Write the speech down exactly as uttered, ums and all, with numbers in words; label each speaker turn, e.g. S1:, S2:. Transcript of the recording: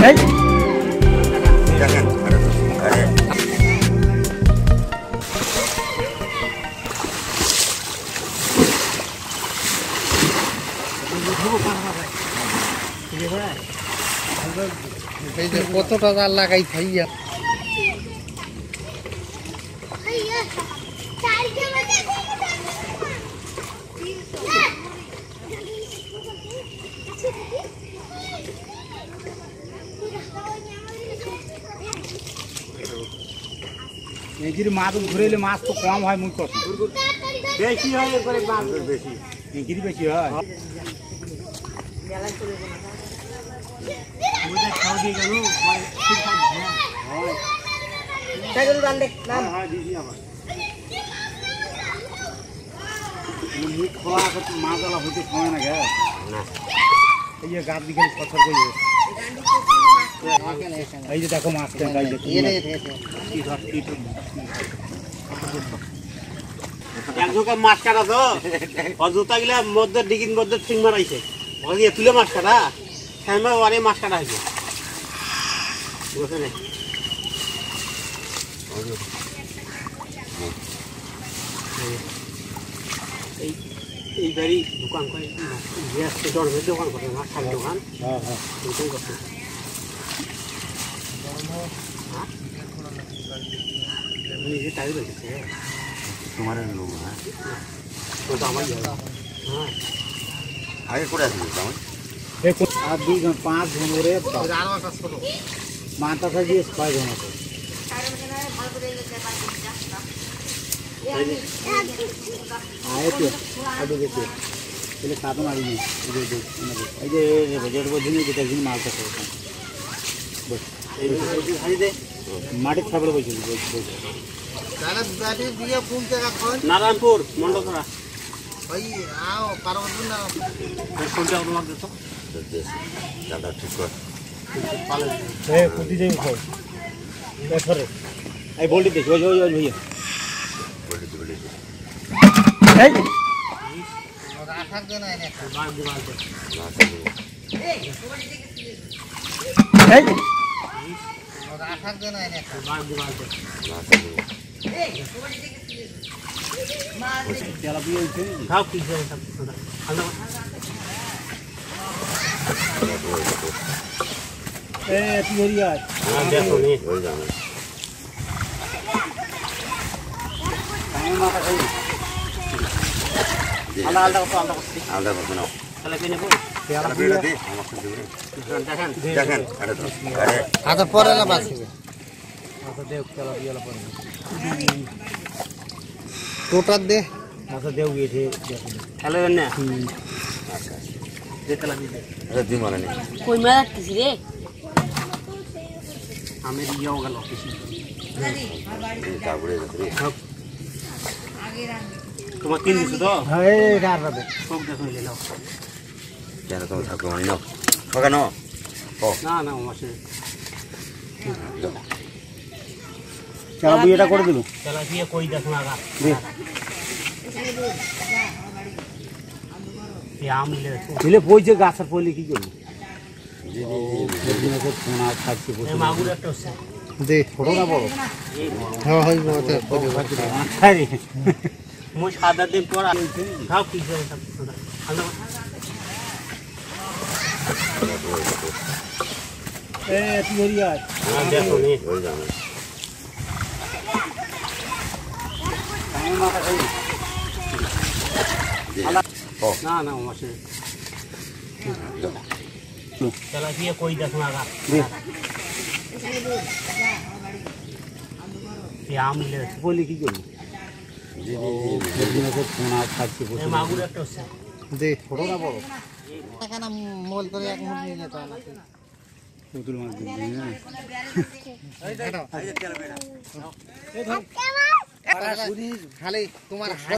S1: কতটা জাল লাগাই খাইয়া মাছ ঘুরাইলে মাছ তো কম হয় মুই কত বেশি হয় এরপরে মাছ বেশি এগিরি বেশি হয় মাছলা হইতে সময় না গে এই যে গাছ দিকে ছটছট করে এই যে দেখো মাছ
S2: একজনকে মাছ কাটা তো অযথা গেলে মধ্যে ডিগির মধ্যে ফিং মারাইছে তুলে মাছ কাটা হ্যাঁ ওয়ারে মাছ কাটা হয়েছে বুঝছে না এই এই বাড়ি দোকান করে গ্যাস জন্মের দোকান করে মাছ খালি দোকান হ্যাঁ হ্যাঁ ওইটাই করছে তাই রয়েছে তোমার লোক হ্যাঁ তো আমার হ্যাঁ আগে করে আসবে
S1: আর দুইজন পাঁচ জন ওরে মাথা সাজিয়ে ছয় জন আছে আয়তে আগে গেছে তাহলে সাধন আড়ি নেই এই যে রেজের বোঝিনি যেটা একদিন মালটা করতাম মাটির ছাপড়ে বসে
S2: নারায়ণপুর মন্ডলপাড়া
S1: ওই আও পারবো না
S2: কোনটা অনুমান দিত
S3: দাদা ঠিক কর
S1: এ কুটি যাই খাও দেখরে এই বলটি দেখ ওই ওই ওই ভাইয়া
S3: বলটি বলটি
S1: এই ওটা আঠার দেন না বাল দি বাল দে এই এই ওটা আঠার দেন না বাল দি বাল দে এই তেলা বিয়ে হইছে
S2: খাও কি করে সব আল্লাহ
S1: এ তিরিয়া
S2: হ্যাঁ দেখো নি
S3: ওই জানো
S1: আমি মাথা খাই
S2: আল্লাহ আল্লাহ কত আল্লাহ কত
S3: আলাদা করতে নাও
S2: তাহলে কেন বল
S1: তেলা
S3: বিয়েটা দে আমাকে দিবি
S2: দেখেন
S3: দেখেন আরে তো আরে
S1: আদর পরে না বাসিবে আচ্ছা দেও তেলা বিয়েলা পরে টোটার দে আচ্ছা দেও গিয়েছে দেখুন
S2: হ্যালো না
S3: আচ্ছা
S2: দে তালা দি
S3: আরে দি মানে নেই
S4: কই মেলা কিছু রে
S2: আমি দিয়াও গেল কিছু
S3: তারপরে রে
S2: তোমার তিন দিছো তো
S1: হ্যাঁ এই রার রাবে
S2: সব দেখো নিয়ে নাও
S3: কেন তুমি থাকো মানে নাও ওখানে ও
S2: না না মাসে
S1: তেলা বিয়েটা করে দিল
S2: তালা দিয়ে কই দেখো না আগা
S1: দে
S2: এই আম মিলে
S1: দিলে পয়ছে গাছের পয়লে কি করব
S3: জি জি জি
S1: সোনা খাচ্ছি
S2: এই মাগুর একটা হচ্ছে
S1: দে ছোট না বড় হ্যাঁ হয় মতে
S2: আরে মই সাদা দিন পর খাও কি করে সব আল্লাহ
S1: এ তিরিয়া
S2: হ্যাঁ দেখো নি
S3: ওই জানো
S1: আমি মাথা খাই
S3: ও
S2: না না মাসে তালা দিয়ে কই দেখো না আগা
S1: দে
S2: এই আম মিলে
S1: পয়লে কি করব
S3: জি জি জি
S1: সোনা খাচ্ছি
S2: এই মাগুর একটা হচ্ছে
S1: দে ছোট না বড় এখানে মোল করে এক মুঠ নিয়ে যেতে হবে পুতুল মাছ দিবি না এই দাও এই ধর খালি তোমার